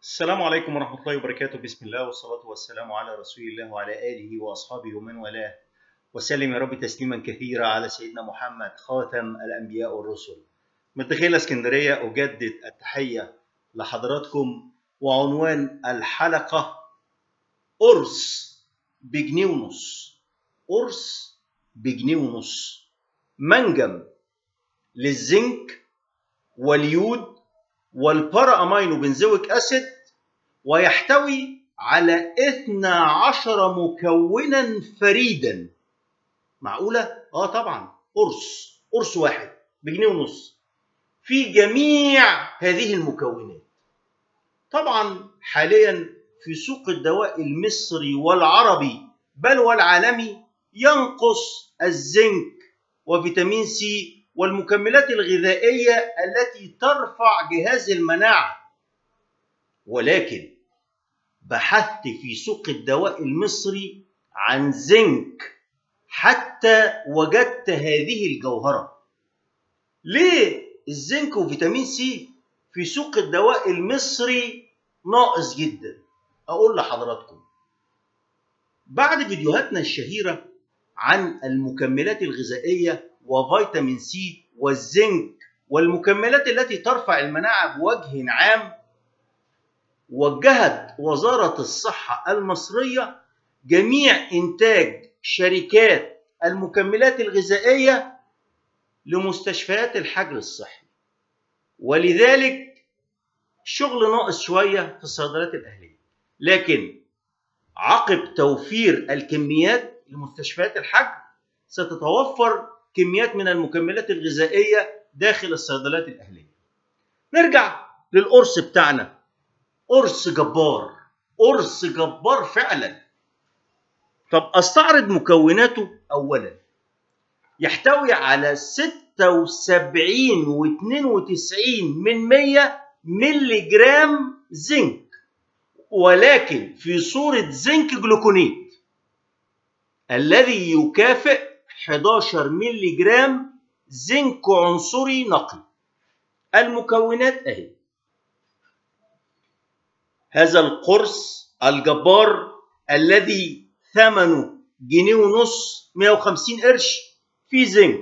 السلام عليكم ورحمة الله وبركاته. بسم الله والصلاة والسلام على رسول الله وعلى آله وأصحابه ومن والاه، وسلم يا رب تسليما كثيرا على سيدنا محمد خاتم الأنبياء والرسل. من داخل اسكندرية أجدد التحية لحضراتكم، وعنوان الحلقة قرص بجنيه ونص. قرص بجنيه ونص، منجم للزنك واليود والبارا أمينو بنزويك أسيد، ويحتوي على 12 مكونا فريدا. معقولة؟ طبعا. قرص واحد بجنيه ونص في جميع هذه المكونات. طبعا حاليا في سوق الدواء المصري والعربي بل والعالمي ينقص الزنك وفيتامين سي والمكملات الغذائية التي ترفع جهاز المناعة، ولكن بحثت في سوق الدواء المصري عن زنك حتى وجدت هذه الجوهرة. ليه الزنك وفيتامين سي في سوق الدواء المصري ناقص جدا؟ أقول لحضراتكم بعد فيديوهاتنا الشهيرة عن المكملات الغذائية وفيتامين سي والزنك والمكملات التي ترفع المناعة بوجه عام، وجهت وزارة الصحة المصرية جميع إنتاج شركات المكملات الغذائية لمستشفيات الحجر الصحي، ولذلك شغل ناقص شوية في الصيدليات الأهلية. لكن عقب توفير الكميات لمستشفيات الحجر ستتوفر كميات من المكملات الغذائية داخل الصيدليات الأهلية. نرجع للقرص بتاعنا. قرص جبار، قرص جبار فعلا. طب استعرض مكوناته. اولا يحتوي على 76.92% ملي جرام زنك، ولكن في صورة زنك جلوكونيت الذي يكافئ 11 ملي جرام زنك عنصري نقي. المكونات اهي. هذا القرص الجبار الذي ثمنه جنيه ونص 150 قرش فيه زنك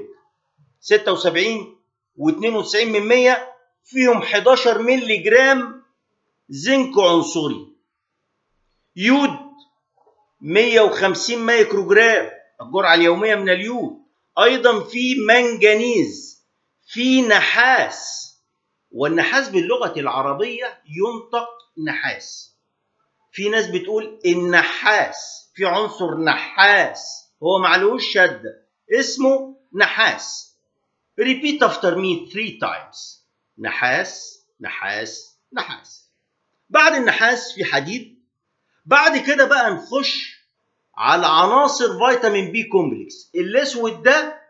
76.92%، فيهم 11 ملي جرام زنك عنصري. يود 150 مايكرو جرام الجرعة اليومية من اليود. أيضا في منجنيز، في نحاس، والنحاس باللغة العربية ينطق نحاس. في ناس بتقول النحاس، في عنصر نحاس هو معلوش شدة اسمه نحاس. repeat after me 3 times. نحاس نحاس نحاس. بعد النحاس في حديد. بعد كده بقى نخش على عناصر فيتامين بي كومبلكس. الاسود ده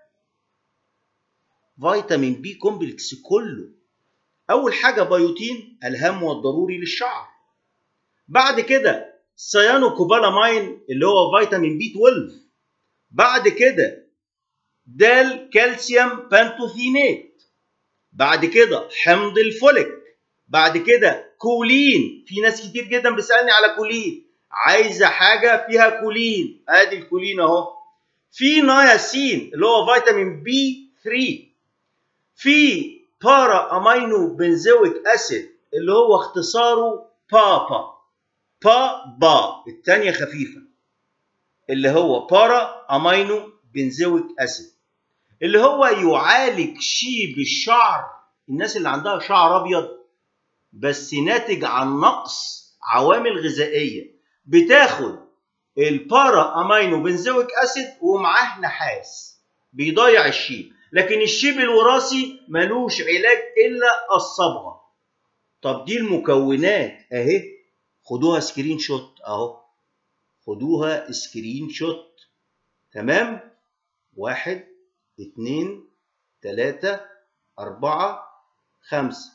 فيتامين بي كومبلكس كله. أول حاجة بيوتين الهام والضروري للشعر. بعد كده سيانو كوبالامين اللي هو فيتامين بي 12. بعد كده دال كالسيوم بانتوثينات. بعد كده حمض الفوليك. بعد كده كولين. في ناس كتير جدا بيسألني على كولين، عايزة حاجة فيها كولين. ادي الكولين اهو. في نياسين اللي هو فيتامين بي 3. في بارا امينو بنزويك اسيد اللي هو اختصاره بابا. با الثانيه خفيفه، اللي هو بارا امينو بنزويك اسيد، اللي هو يعالج شيب الشعر. الناس اللي عندها شعر ابيض بس ناتج عن نقص عوامل غذائيه بتاخد البارا امينو بنزويك اسيد ومعاه نحاس بيضيع الشيب. لكن الشيب الوراثي ملوش علاج الا الصبغه. طب دي المكونات اهي، خدوها سكرين شوت اهو، خدوها سكرين شوت. تمام. 1 2 3 4 5.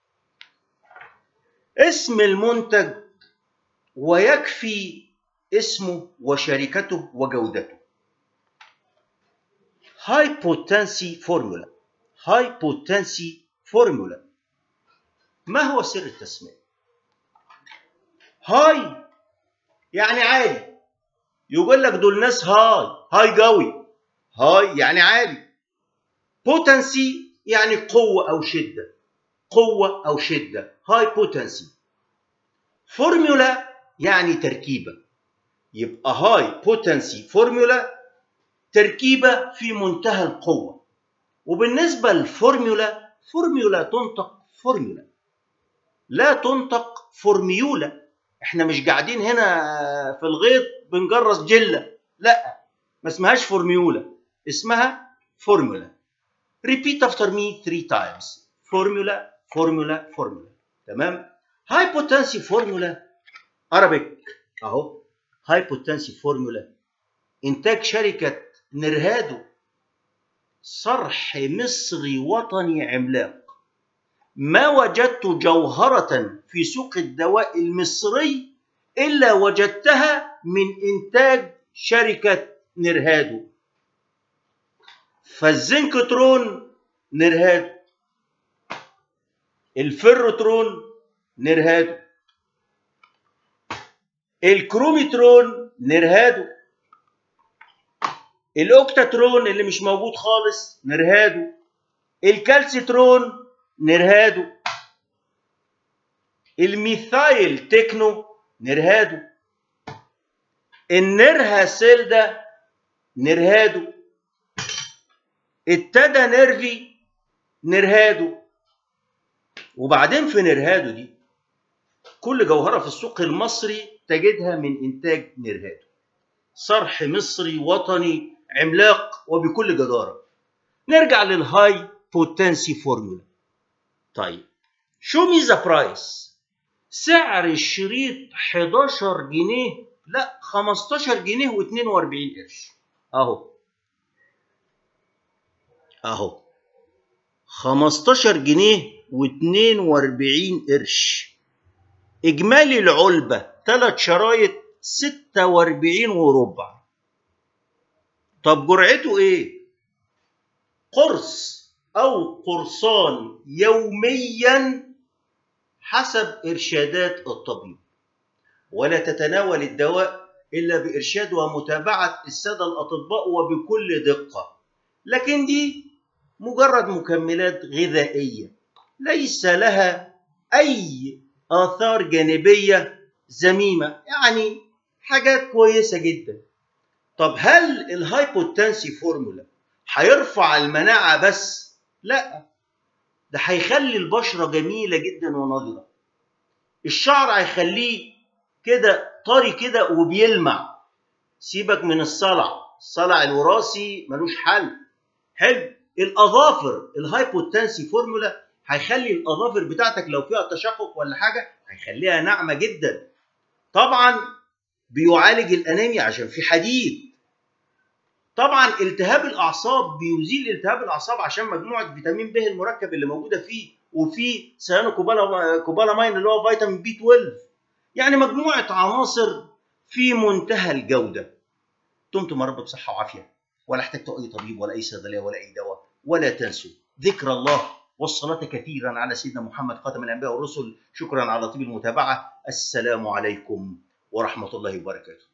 اسم المنتج ويكفي اسمه وشركته وجودته. هاي بوتنسي فورمولا. هاي بوتنسي فورمولا. ما هو سر التسمية؟ هاي يعني عالي، يقول لك دول ناس هاي قوي، هاي يعني عالي. بوتنسي يعني قوة أو شدة، قوة أو شدة، هاي بوتنسي. فورمولا يعني تركيبة، يبقى هاي بوتنسي فورمولا تركيبة في منتهى القوة. وبالنسبة للفورمولا، فورمولا تنطق فورمولا، لا تنطق فورميولا. احنا مش قاعدين هنا في الغيط بنجرس جلة، لا، ما اسمهاش فورميولا، اسمها فورمولا. repeat after me 3 times. فورمولا فورمولا فورمولا. تمام. هاي بوتنسي فورمولا Arabic اهو. هاي بوتنسي فورمولا انتاج شركة نرهادو، صرح مصري وطني عملاق. ما وجدت جوهرة في سوق الدواء المصري إلا وجدتها من إنتاج شركة نرهادو. فالزنكترون نرهادو، الفيروترون نرهادو، الكروميترون نرهادو، الأوكتاترون اللي مش موجود خالص نرهادو، الكالسيترون نرهادو، الميثايل تكنو نرهادو، النرها سيلدا نرهادو، التادا نيرفي نرهادو. وبعدين في نرهادو دي كل جوهرة في السوق المصري تجدها من إنتاج نرهادو، صرح مصري وطني عملاق وبكل جدارة. نرجع للهاي بوتنسي فورمولا. طيب شو مي ذا برايس؟ سعر الشريط 11 جنيه، لا 15 جنيه و42 قرش. اهو 15 جنيه و42 قرش. اجمالي العلبة 3 شرايط 46 وربع. طب جرعته ايه؟ قرص او قرصان يوميا حسب ارشادات الطبيب، ولا تتناول الدواء الا بارشاد ومتابعة السادة الاطباء وبكل دقة. لكن دي مجرد مكملات غذائية ليس لها اي آثار جانبية ذميمة، يعني حاجات كويسة جدا. طب هل الهايبوتنسي فورمولا هيرفع المناعة بس؟ لا، ده هيخلي البشرة جميلة جدا ونضرة. الشعر هيخليه كده طري كده وبيلمع. سيبك من الصلع الوراثي ملوش حل. حلو. الأظافر، الهايبوتنسي فورمولا هيخلي الأظافر بتاعتك لو فيها تشقق ولا حاجة هيخليها ناعمة جدا. طبعا بيعالج الأنيميا عشان في حديد. طبعا التهاب الأعصاب، بيزيل التهاب الأعصاب عشان مجموعة فيتامين ب المركب اللي موجودة فيه، وفي سيانو كوبالامين اللي هو فيتامين بي 12. يعني مجموعة عناصر في منتهى الجودة. دمتم يا رب بصحة وعافية، ولا احتجتوا أي طبيب ولا أي صيدلية ولا أي دواء. ولا تنسوا ذكر الله والصلاة كثيرا على سيدنا محمد خاتم الأنبياء والرسل. شكرا على طيب المتابعة. السلام عليكم ورحمة الله وبركاته.